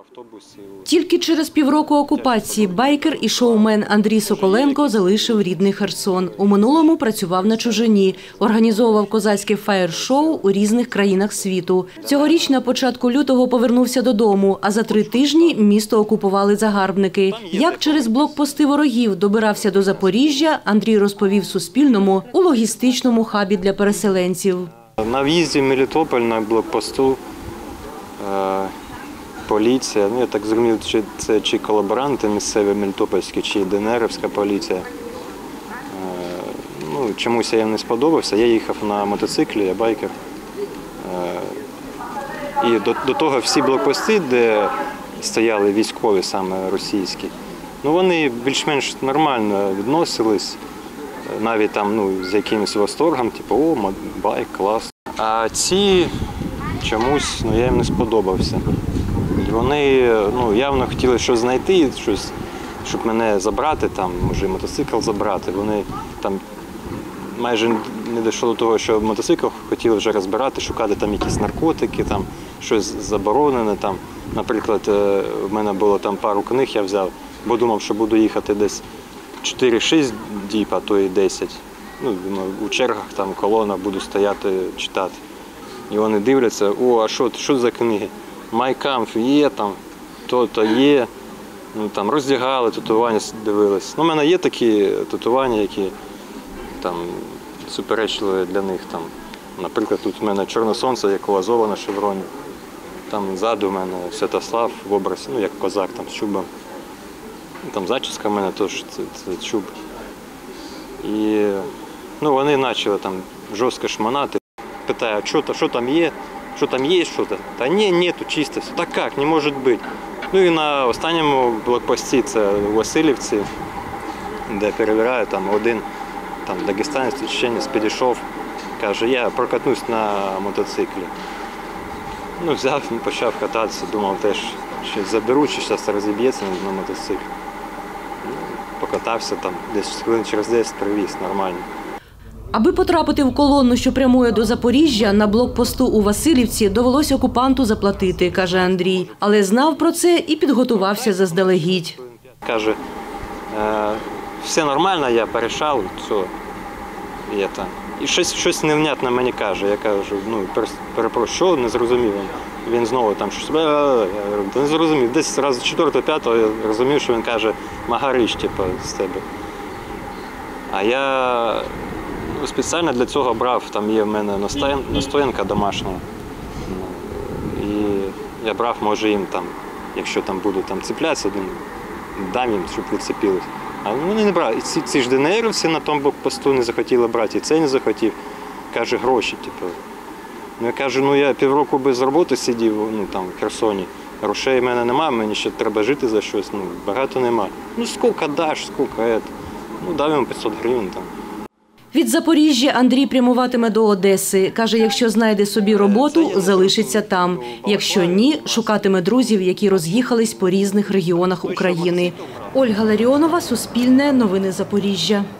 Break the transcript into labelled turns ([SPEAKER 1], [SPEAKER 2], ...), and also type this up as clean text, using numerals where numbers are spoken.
[SPEAKER 1] Тільки через півроку окупації байкер і шоумен Андрій Соколенко залишив рідний Херсон. У минулому працював на чужині, організовував козацьке фаєр-шоу у різних країнах світу. Цьогоріч на початку лютого повернувся додому, а за 3 тижні місто окупували загарбники. Як через блокпости ворогів добирався до Запоріжжя, Андрій розповів Суспільному у логістичному хабі для переселенців.
[SPEAKER 2] На в'їзді в Мелітополь на блокпосту поліція, я так зрозумів, це чи колаборанти місцеві мелітопольські, чи ДНРівська поліція. Чомусь я їм не сподобався, я їхав на мотоциклі, я байкер. І до того всі блокпости, де стояли військові, саме російські, вони більш-менш нормально відносились, навіть там з якимось восторгом, типу, о, байк, клас. А ці чомусь я їм не сподобався. Вони явно хотіли щось знайти, щоб мене забрати, може мотоцикл забрати. Вони там майже не дійшло до того, що мотоцикл хотіли вже розбирати, шукати там якісь наркотики, щось заборонене. Наприклад, в мене було пару книг, я взяв, бо думав, що буду їхати десь 4-6 діб, а то і 10. У чергах колона буду стояти, читати. І вони дивляться, о, а що за книги? Майкамф є, то-то є, роздягали, татуювання дивились. У мене є такі татуювання, які суперечливі для них. Наприклад, тут у мене чорне сонце, як у Азова на шевроні. Ззаду у мене Святослав в образі, як козак, з чубом. Зачіска в мене теж це чуб. І вони почали жорстко шмонати. Питаю, що там є? Що там є щось? Та ні, нету, чисто. Так як, не може бути. І на останньому блокпості, це у Васильівці, де перевіряю, один дагестанець, чеченець підійшов, каже, я прокатнусь на мотоциклі. Взяв, почав кататися, думав теж, що заберу, чи зараз розіб'ється на мотоциклі. Покатався десь хвилин через 10 привіз, нормально.
[SPEAKER 1] Аби потрапити в колону, що прямує до Запоріжжя, на блокпосту у Васильівці довелося окупанту заплатити, каже Андрій. Але знав про це і підготувався заздалегідь.
[SPEAKER 2] Каже, все нормально, я порішав, все. І щось невнятне мені каже. Я кажу, перепрошую, що не зрозумів. Він знову щось, я не зрозумів. Десь раз 4-5 я розумів, що він каже, Магарич, з тебе. А я спеціально для цього брав, є в мене настоянка домашня. І я брав, може їм, якщо буду цеплятися, дам їм, щоб відцепились. А вони не брали. І ці ж ДНРівці на тому блокпосту не захотіли брати, і це не захотів. Каже, гроші. Я кажу, я півроку без роботи сидів в Херсоні. Грошей в мене немає, мені ще треба жити за щось, багато нема. Скільки даш, скільки, дав йому 500 гривень.
[SPEAKER 1] Від Запоріжжя Андрій прямуватиме до Одеси. Каже, якщо знайде собі роботу, залишиться там. Якщо ні, шукатиме друзів, які роз'їхались по різних регіонах України. Ольга Ларіонова, Суспільне, Новини Запоріжжя.